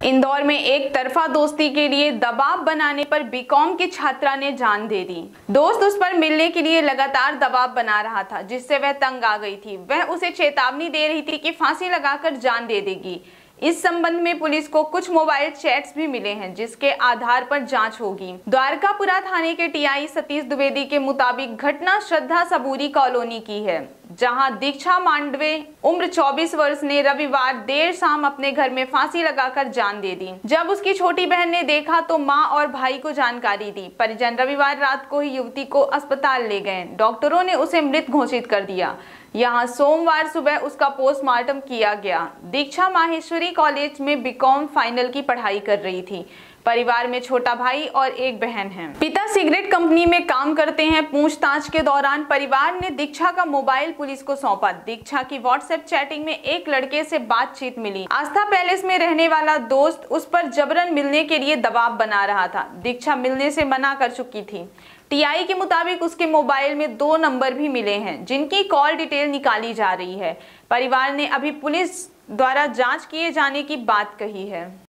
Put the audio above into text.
इंदौर में एक तरफा दोस्ती के लिए दबाव बनाने पर बीकॉम की छात्रा ने जान दे दी। दोस्त उस पर मिलने के लिए लगातार दबाव बना रहा था, जिससे वह तंग आ गई थी। वह उसे चेतावनी दे रही थी कि फांसी लगाकर जान दे देगी। इस संबंध में पुलिस को कुछ मोबाइल चैट्स भी मिले हैं, जिसके आधार पर जांच होगी। द्वारकापुरा थाने के टीआई सतीश द्विवेदी के मुताबिक घटना श्रद्धा सबूरी कॉलोनी की है, जहां दीक्षा मांडवे उम्र 24 वर्ष ने रविवार देर शाम अपने घर में फांसी लगाकर जान दे दी। जब उसकी छोटी बहन ने देखा तो मां और भाई को जानकारी दी। परिजन रविवार रात को ही युवती को अस्पताल ले गए। डॉक्टरों ने उसे मृत घोषित कर दिया। यहां सोमवार सुबह उसका पोस्टमार्टम किया गया। दीक्षा माहेश्वरी कॉलेज में बीकॉम फाइनल की पढ़ाई कर रही थी। परिवार में छोटा भाई और एक बहन है। पिता सिगरेट कंपनी में काम करते हैं। पूछताछ के दौरान परिवार ने दीक्षा का मोबाइल पुलिस को सौंपा। दीक्षा की व्हाट्सएप चैटिंग में एक लड़के से बातचीत मिली। आस्था पैलेस में रहने वाला दोस्त उस पर जबरन मिलने के लिए दबाव बना रहा था। दीक्षा मिलने से मना कर चुकी थी। टीआई के मुताबिक उसके मोबाइल में 2 नंबर भी मिले हैं, जिनकी कॉल डिटेल निकाली जा रही है। परिवार ने अभी पुलिस द्वारा जांच किए जाने की बात कही है।